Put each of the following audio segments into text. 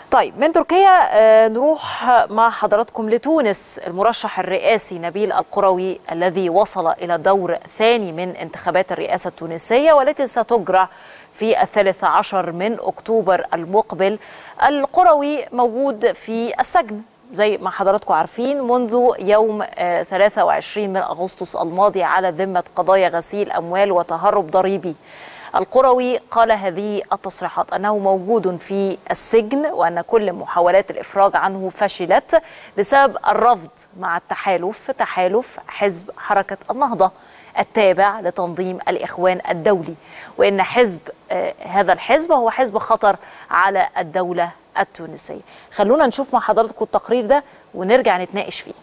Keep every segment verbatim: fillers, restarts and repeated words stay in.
طيب من تركيا آه نروح مع حضراتكم لتونس. المرشح الرئاسي نبيل القروي الذي وصل إلى دور ثاني من انتخابات الرئاسة التونسية والتي ستجرى في الثالث عشر من أكتوبر المقبل. القروي موجود في السجن زي ما حضراتكم عارفين منذ يوم آه ثلاثة وعشرين من أغسطس الماضي على ذمة قضايا غسيل أموال وتهرب ضريبي. القروي قال هذه التصريحات أنه موجود في السجن وأن كل محاولات الإفراج عنه فشلت بسبب الرفض مع التحالف تحالف حزب حركة النهضة التابع لتنظيم الإخوان الدولي، وإن حزب آه هذا الحزب هو حزب خطر على الدولة التونسية. خلونا نشوف مع حضراتكم التقرير ده ونرجع نتناقش فيه.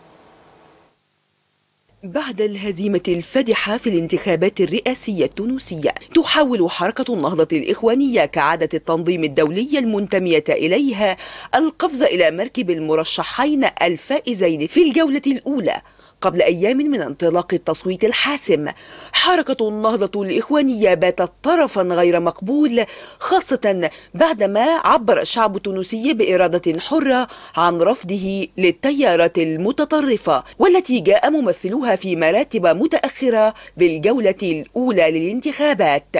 بعد الهزيمة الفادحة في الانتخابات الرئاسية التونسية، تحاول حركة النهضة الإخوانية كعادة التنظيم الدولي المنتمية إليها القفز إلى مركب المرشحين الفائزين في الجولة الأولى قبل أيام من انطلاق التصويت الحاسم. حركة النهضة الإخوانية باتت طرفا غير مقبول، خاصة بعدما عبر الشعب التونسي بإرادة حرة عن رفضه للتيارات المتطرفة والتي جاء ممثلوها في مراتب متأخرة بالجولة الأولى للانتخابات،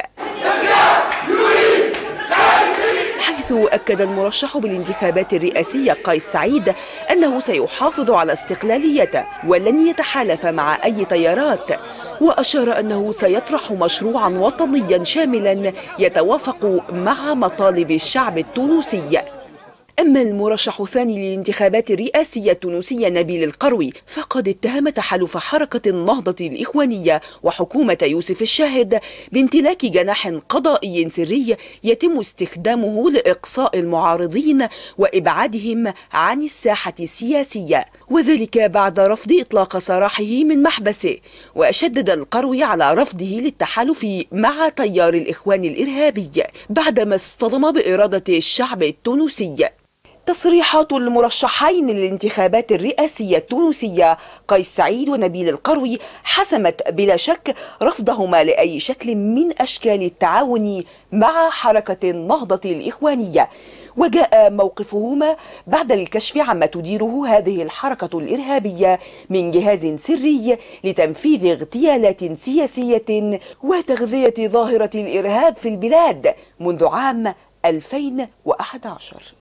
حيث أكد المرشح بالانتخابات الرئاسية قيس سعيد أنه سيحافظ على استقلاليته ولن يتحالف مع أي تيارات، وأشار أنه سيطرح مشروعا وطنيا شاملا يتوافق مع مطالب الشعب التونسي. أما المرشح الثاني للانتخابات الرئاسية التونسية نبيل القروي فقد اتهم تحالف حركة النهضة الإخوانية وحكومة يوسف الشاهد بامتلاك جناح قضائي سري يتم استخدامه لإقصاء المعارضين وإبعادهم عن الساحة السياسية، وذلك بعد رفض إطلاق سراحه من محبسه. وشدد القروي على رفضه للتحالف مع تيار الإخوان الإرهابي بعدما اصطدم بإرادة الشعب التونسي. تصريحات المرشحين للانتخابات الرئاسية التونسية قيس سعيد ونبيل القروي حسمت بلا شك رفضهما لأي شكل من أشكال التعاون مع حركة النهضة الإخوانية، وجاء موقفهما بعد الكشف عما تديره هذه الحركة الإرهابية من جهاز سري لتنفيذ اغتيالات سياسية وتغذية ظاهرة الإرهاب في البلاد منذ عام ألفين وأحد عشر.